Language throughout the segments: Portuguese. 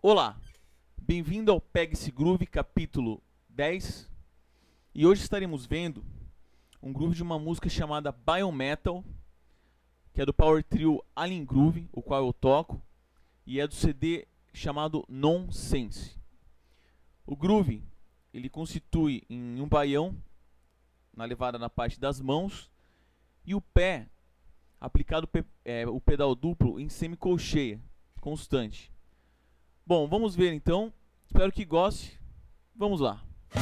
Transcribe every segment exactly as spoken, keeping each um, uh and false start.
Olá, bem-vindo ao Pega-se Groove capítulo dez. E hoje estaremos vendo um groove de uma música chamada Biometal, que é do Power Trio Alien Groove, o qual eu toco, e é do C D chamado Nonsense. O groove, ele constitui em um baião na levada na parte das mãos e o pé aplicado pe é, o pedal duplo em semicolcheia constante. Bom, vamos ver então. Espero que goste. Vamos lá.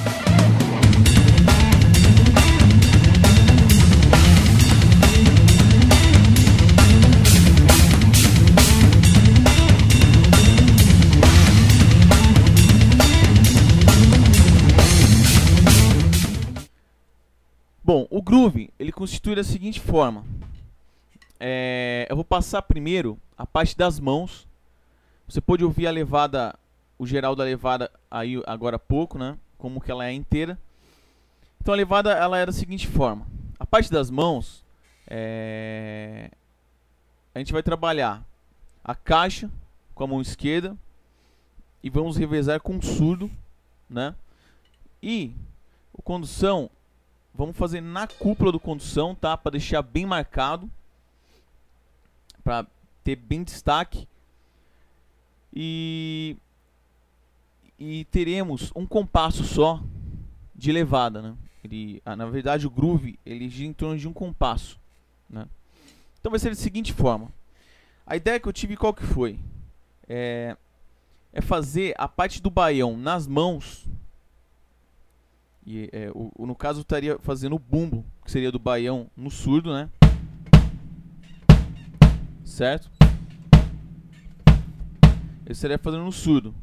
Bom, o groove, ele constitui da seguinte forma. É, eu vou passar primeiro a parte das mãos. Você pode ouvir a levada, o geral da levada aí agora há pouco, né? Como que ela é inteira. Então a levada ela é da seguinte forma. A parte das mãos, é, a gente vai trabalhar a caixa com a mão esquerda e vamos revezar com o surdo, né? E o condução, vamos fazer na cúpula do condução, tá? Para deixar bem marcado, para ter bem destaque. E, e teremos um compasso só de levada, né? Ele, ah, na verdade o groove ele gira em torno de um compasso, né? Então vai ser da seguinte forma. A ideia que eu tive qual que foi? É, é fazer a parte do baião nas mãos. E, é, o, o, no caso eu estaria fazendo o bumbo, que seria do baião no surdo, né? Certo? Eu estaria fazendo no surdo.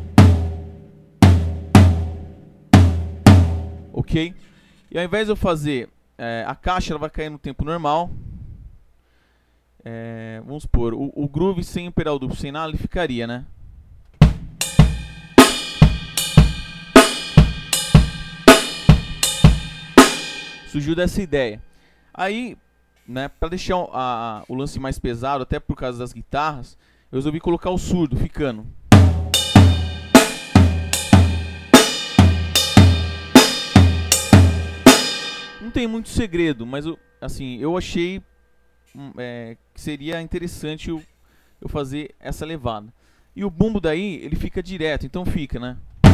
Ok? E ao invés de eu fazer é, a caixa, ela vai cair no tempo normal. É, vamos supor, o, o groove sem o pedal duplo, sem nada, ele ficaria, né? Surgiu dessa ideia. Aí, né, para deixar a, a, o lance mais pesado, até por causa das guitarras, eu resolvi colocar o surdo, ficando. Não tem muito segredo, mas eu, assim, eu achei é, que seria interessante eu, eu fazer essa levada. E o bumbo daí, ele fica direto, então fica, né?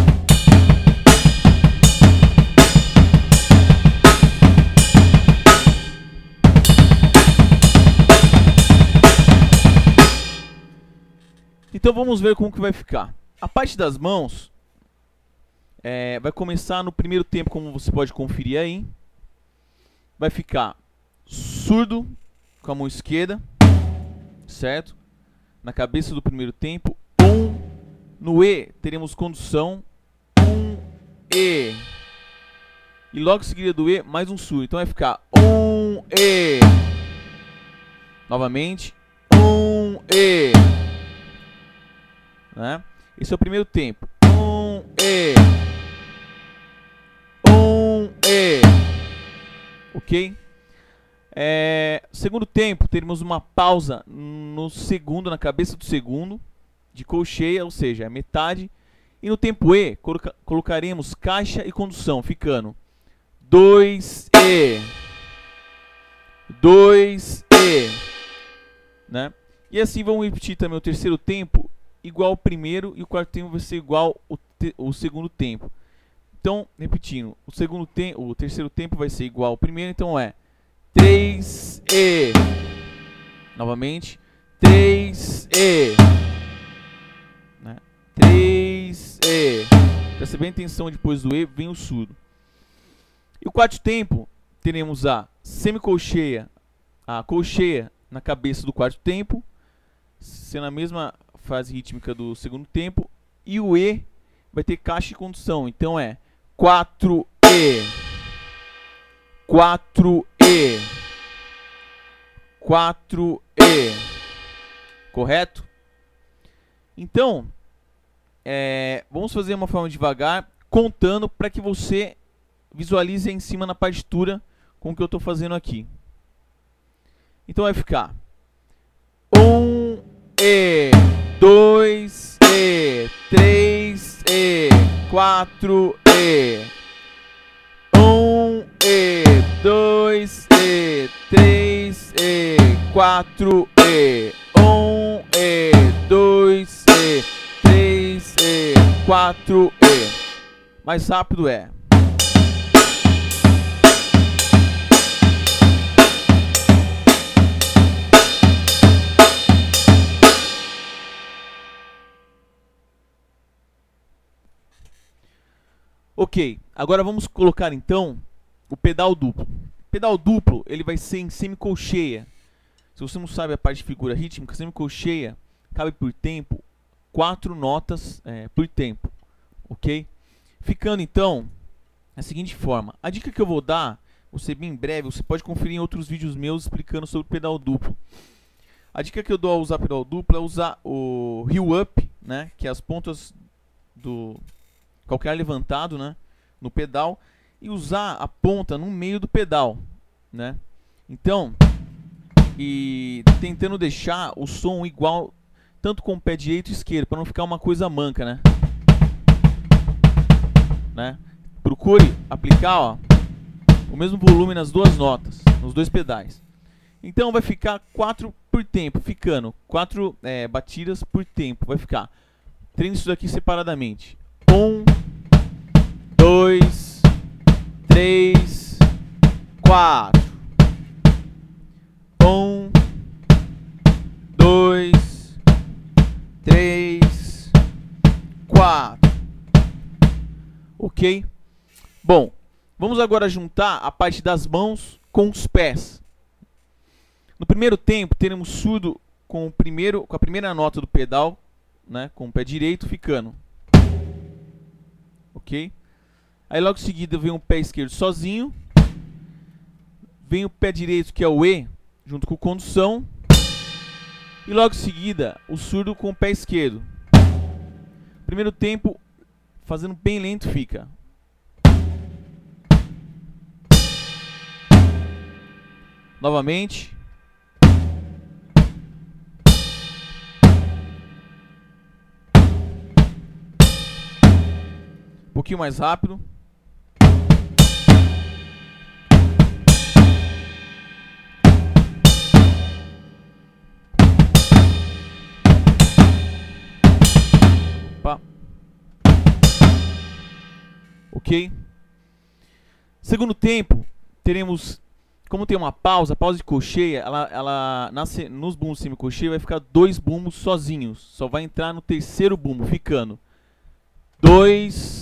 Então vamos ver como que vai ficar. A parte das mãos é, vai começar no primeiro tempo, como você pode conferir aí. Vai ficar surdo com a mão esquerda, certo? Na cabeça do primeiro tempo. Um. No E teremos condução. Um E. E logo em seguida do E, mais um surdo. Então vai ficar um E. Novamente. Um E. Né? Esse é o primeiro tempo. Um E. Um E. Ok? É, segundo tempo, teremos uma pausa no segundo, na cabeça do segundo, de colcheia, ou seja, é metade. E no tempo E, coloca, colocaremos caixa e condução, ficando dois E. dois E. Né? E assim vamos repetir também o terceiro tempo, igual ao primeiro, e o quarto tempo vai ser igual ao te o segundo tempo. Então, repetindo, o segundo tempo, o terceiro tempo vai ser igual ao primeiro, então é três E. Novamente, três E. Né? três E. Presta bem atenção, depois do E vem o surdo. E o quarto tempo, teremos a semicolcheia, a colcheia na cabeça do quarto tempo, sendo a mesma fase rítmica do segundo tempo, e o E vai ter caixa e condução, então é quatro E, quatro E, quatro E, correto? Então, é, vamos fazer uma forma devagar, contando para que você visualize em cima na partitura com o que eu estou fazendo aqui. Então vai ficar um E, dois E, quatro e um e dois e três e quatro e um e dois e três e quatro e mais rápido é ok, agora vamos colocar então o pedal duplo. O pedal duplo ele vai ser em semicolcheia. Se você não sabe a parte de figura rítmica, semicolcheia cabe por tempo quatro notas é, por tempo, ok? Ficando então da seguinte forma. A dica que eu vou dar, vou ser bem breve, você pode conferir em outros vídeos meus explicando sobre o pedal duplo. A dica que eu dou ao usar pedal duplo é usar o heel up, né, que é as pontas do calcanhar levantado, né, no pedal, e usar a ponta no meio do pedal, né? Então, e tentando deixar o som igual tanto com o pé direito e esquerdo, para não ficar uma coisa manca, né? né? Procure aplicar, ó, o mesmo volume nas duas notas, nos dois pedais. Então vai ficar quatro por tempo, ficando quatro é, batidas por tempo. Vai ficar, treine isso daqui separadamente. Um, dois, três, quatro. Um, dois, três, quatro. Ok? Bom, vamos agora juntar a parte das mãos com os pés. No primeiro tempo, teremos surdo com, o primeiro, com a primeira nota do pedal, né, com o pé direito ficando. Ok? Aí logo em seguida vem o pé esquerdo sozinho. Vem o pé direito, que é o E, junto com condução. E logo em seguida, o surdo com o pé esquerdo. Primeiro tempo, fazendo bem lento, fica. Novamente. Um pouquinho mais rápido. Opa. Ok. Segundo tempo, teremos, como tem uma pausa, pausa de colcheia, ela, ela nasce, nos bumbos semicolcheia vai ficar dois bumbos sozinhos. Só vai entrar no terceiro bumbo, ficando dois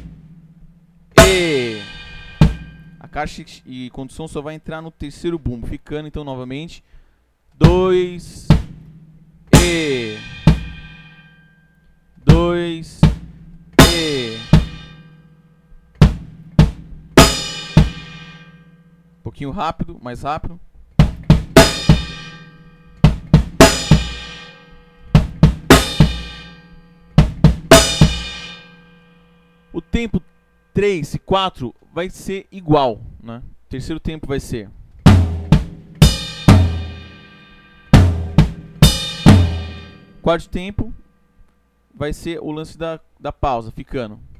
e a caixa e condução só vai entrar no terceiro bumbo, ficando então novamente dois e dois e um pouquinho rápido, mais rápido. O tempo três e quatro vai ser igual, né? O terceiro tempo vai ser quarto tempo vai ser o lance da, da pausa, ficando